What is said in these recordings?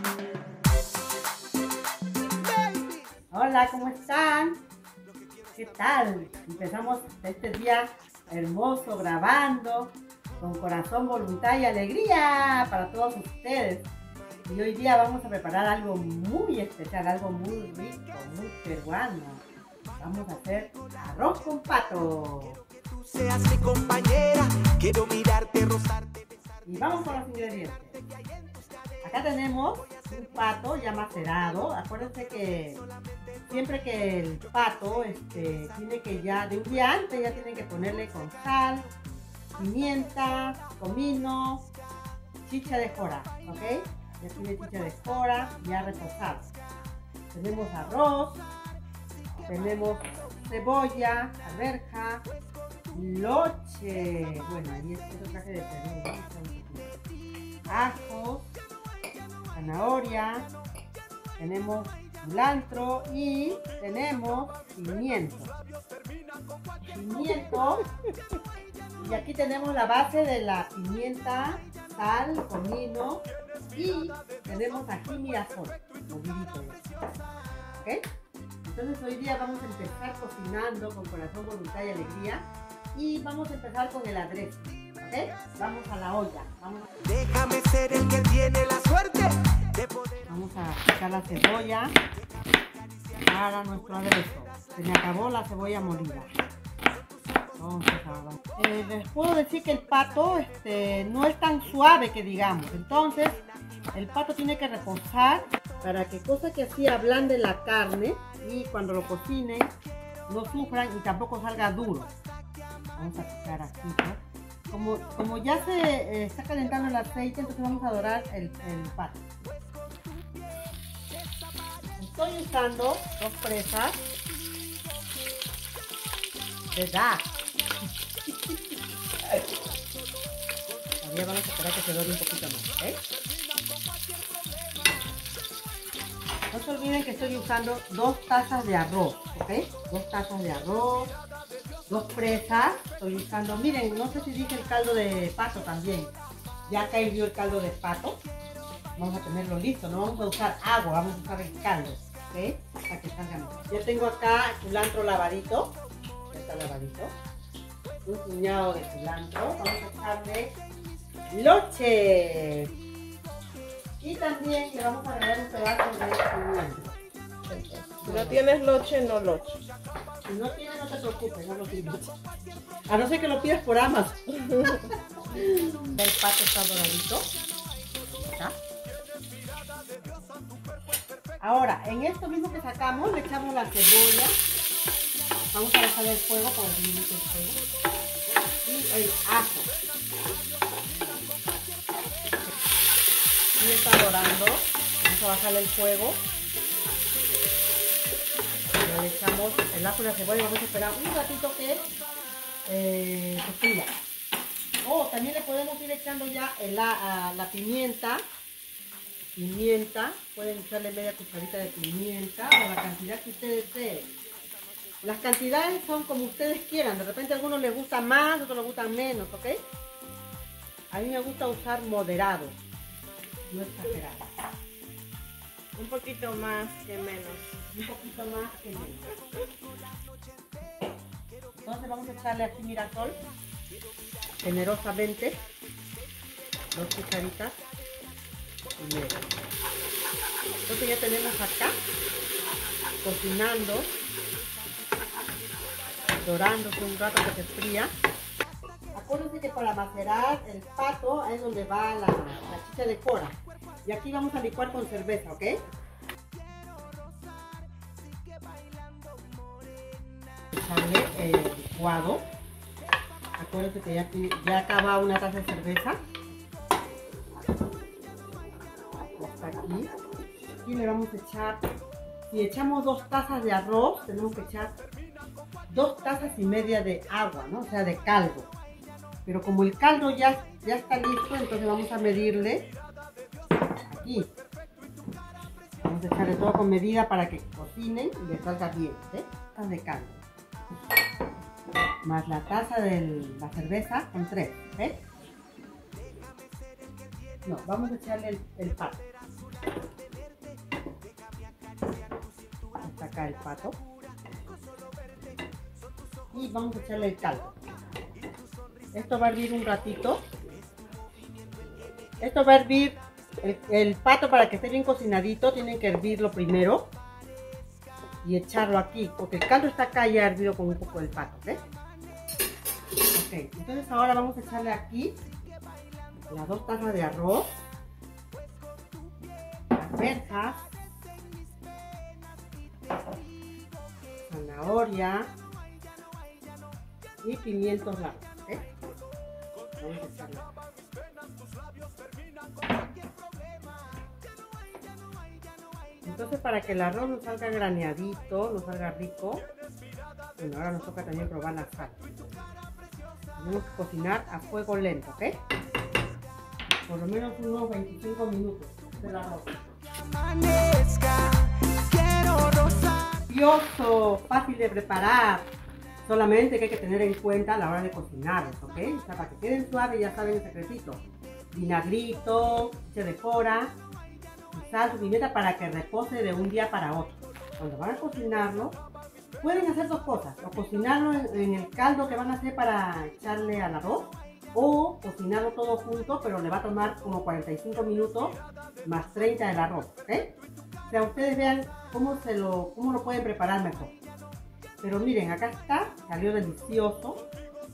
Hola, ¿cómo están? ¿Qué tal? Empezamos este día hermoso grabando con corazón, voluntad y alegría para todos ustedes. Y hoy día vamos a preparar algo muy especial, algo muy rico, muy peruano. Vamos a hacer arroz con pato. Seas mi compañera, quiero mirarte, rozarte. Y vamos con los ingredientes. Acá tenemos un pato ya macerado. Acuérdense que siempre que el pato tiene que ya, de un día antes ya tienen que ponerle con sal, pimienta, comino, chicha de jora, ¿ok? Ya tiene chicha de jora ya reposado. Tenemos arroz, tenemos cebolla, alberja, loche, bueno, ahí es otro traje de Perú, ¿no? Ajo, zanahoria, tenemos cilantro y tenemos pimiento. Y aquí tenemos la base de la pimienta, sal, comino y tenemos ají mirasol, molidito ya. ¿Ok? Entonces hoy día vamos a empezar cocinando con corazón, voluntad y alegría y vamos a empezar con el aderezo. ¿Ok? Vamos a la olla. Déjame ser el que tiene la suerte de poder. Vamos a picar la cebolla para nuestro aderezo. Se me acabó la cebolla molida. Entonces, les puedo decir que el pato no es tan suave que digamos. Entonces, el pato tiene que reposar para que cosa que así ablande la carne y cuando lo cocinen no sufran y tampoco salga duro. Vamos a picar aquí, ¿no? Como ya se está calentando el aceite, entonces vamos a dorar el pato. Estoy usando 2 presas de DAC. Todavía vamos a esperar que se dore un poquito más, ¿ok? No se olviden que estoy usando 2 tazas de arroz, ¿ok? 2 tazas de arroz, 2 presas. Estoy usando, miren, no sé si dije el caldo de pato también. Ya acá hirvió el caldo de pato. Vamos a tenerlo listo, no vamos a usar agua, vamos a usar el caldo, ¿ok? Para que salga mejor. Ya tengo acá culantro lavadito. Ya está lavadito. Un puñado de culantro. Vamos a echarle loche. Y también le vamos a agregar un pedazo de pimiento. Si no tienes loche, no loche. Si no tienes, no te preocupes, no lo pidas. A no ser que lo pidas por Amazon. El pato está doradito. ¿Está? Ahora, en esto mismo que sacamos, le echamos la cebolla. Vamos a dejar el fuego para diluir el fuego. Y el ajo. Y está dorando. Vamos a bajarle el fuego. Le echamos el ajo y la cebolla. Vamos a esperar un ratito que se fría. También le podemos ir echando ya la pimienta. Pueden echarle media cucharita de pimienta o la cantidad que ustedes deseen. Las cantidades son como ustedes quieran. De repente a algunos les gusta más, a otros les gustan menos, ¿ok? A mí me gusta usar moderado, no exagerado. Un poquito más que menos. Un poquito más que menos. Entonces vamos a echarle aquí mirasol, generosamente, 2 cucharitas y media. Entonces ya tenemos acá cocinando, dorándose un rato que se fría. Acuérdense que para macerar el pato es donde va la chicha de jora. Y aquí vamos a licuar con cerveza, ¿ok? Echarle el licuado. Acuérdense que ya acaba una taza de cerveza. Hasta aquí. Y le vamos a echar, si echamos 2 tazas de arroz, tenemos que echar 2 tazas y media de agua, ¿no? O sea, de caldo. Pero como el caldo ya está listo, entonces vamos a medirle aquí. Vamos a echarle todo con medida para que cocinen y les salga bien, ¿sí? Tazas de caldo. Más la taza de la cerveza con 3, ¿sí? No, vamos a echarle el pato. acá el pato. Y vamos a echarle el caldo. Esto va a hervir un ratito. Esto va a hervir el pato para que esté bien cocinadito. Tienen que hervirlo primero y echarlo aquí, porque el caldo está acá ya hervido con un poco del pato, ¿ves? Ok, entonces ahora vamos a echarle aquí las 2 tazas de arroz, alberjas, zanahoria y pimientos largos, ¿ves? Vamos a echarle. Entonces, para que el arroz nos salga graneadito, nos salga rico, bueno, ahora nos toca también probar la sal. Tenemos que cocinar a fuego lento, ¿ok? Por lo menos unos 25 minutos el arroz. Delicioso, fácil de preparar. Solamente que hay que tener en cuenta a la hora de cocinarlos, ¿ok? O sea, para que queden suaves, ya saben el secretito. Vinagrito, se decora. Sal, su pimienta para que repose de un día para otro. Cuando van a cocinarlo, pueden hacer 2 cosas: o cocinarlo en el caldo que van a hacer para echarle al arroz, o cocinarlo todo junto, pero le va a tomar como 45 minutos más 30 del arroz, ¿ok? O sea, ustedes vean cómo lo pueden preparar mejor. Pero miren, acá está, salió delicioso.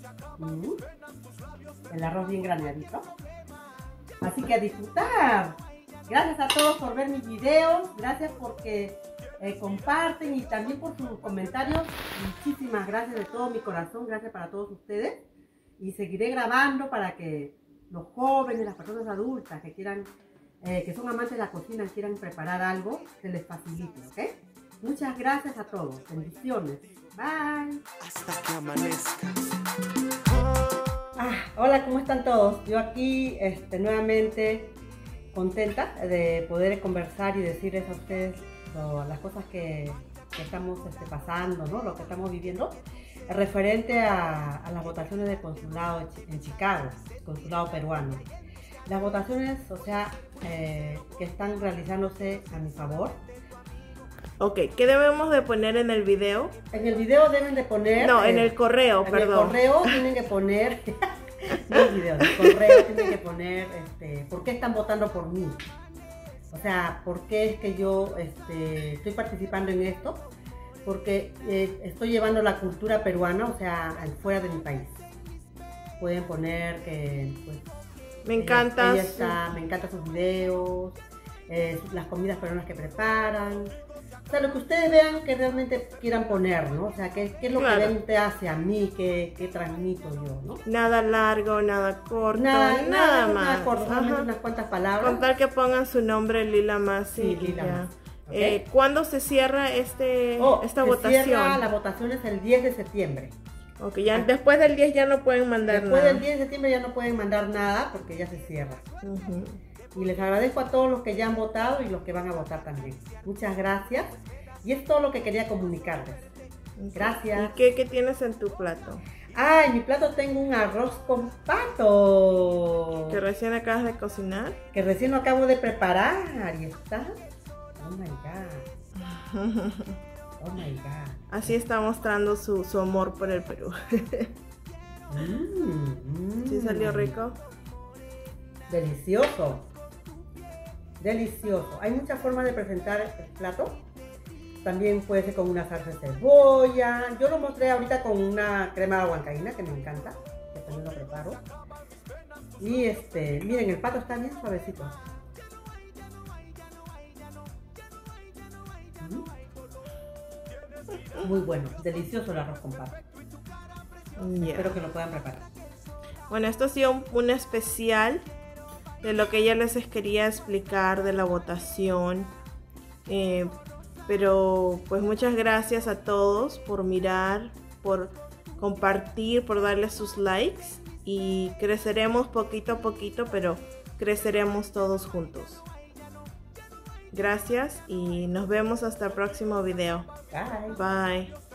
El arroz bien graneadito. Así que a disfrutar. Gracias a todos por ver mis videos, gracias porque comparten y también por sus comentarios. Muchísimas gracias de todo mi corazón, gracias para todos ustedes. Y seguiré grabando para que los jóvenes, las personas adultas que quieran, que son amantes de la cocina, quieran preparar algo, se les facilite, ¿ok? Muchas gracias a todos, bendiciones, bye. Hasta que amanezca. Hola, ¿cómo están todos? Yo aquí nuevamente contenta de poder conversar y decirles a ustedes las cosas que estamos pasando, ¿no? Lo que estamos viviendo referente a las votaciones del consulado en Chicago, consulado peruano. Las votaciones, o sea, que están realizándose a mi favor. Ok, ¿qué debemos de poner en el video? En el video deben de poner... No, en el correo, en perdón. En el correo tienen que poner... No el video, en el correo tienen que poner por qué están votando por mí. O sea, por qué es que yo estoy participando en esto. Porque estoy llevando la cultura peruana, o sea, fuera de mi país. Pueden poner que... Pues, me encanta. Me encantan sus videos, las comidas peruanas que preparan. O sea, lo que ustedes vean que realmente quieran poner, ¿no? O sea, qué es lo que realmente hace a mí, qué transmito yo, ¿no? Nada largo, nada corto, nada más. Nada corto, solamente unas cuantas palabras. Con tal que pongan su nombre, Lila Masi. Sí, Lila Masi. Okay. ¿Cuándo se cierra esta votación? La votación es el 10 de septiembre. Ok, ya después del 10 ya no pueden mandar después nada. Después del 10 de septiembre ya no pueden mandar nada porque ya se cierra. Y les agradezco a todos los que ya han votado y los que van a votar también. Muchas gracias. Y es todo lo que quería comunicarles. Gracias. ¿Y qué tienes en tu plato? Ah, en mi plato tengo un arroz con pato. ¿Que recién acabas de cocinar? Que recién lo acabo de preparar. Y está. Oh my God. Oh my God. Así está mostrando su amor por el Perú. ¿Sí salió rico? Delicioso. Delicioso. Hay muchas formas de presentar el plato. También puede ser con una salsa de cebolla. Yo lo mostré ahorita con una crema de huancaína que me encanta, que también lo preparo. Y miren, el pato está bien suavecito. Muy bueno, delicioso el arroz con pato. Espero que lo puedan preparar. Bueno, esto ha sido un especial de lo que ya les quería explicar de la votación. Pero pues muchas gracias a todos por mirar, por compartir, por darle sus likes. Y creceremos poquito a poquito, pero creceremos todos juntos. Gracias y nos vemos hasta el próximo video. Bye. Bye.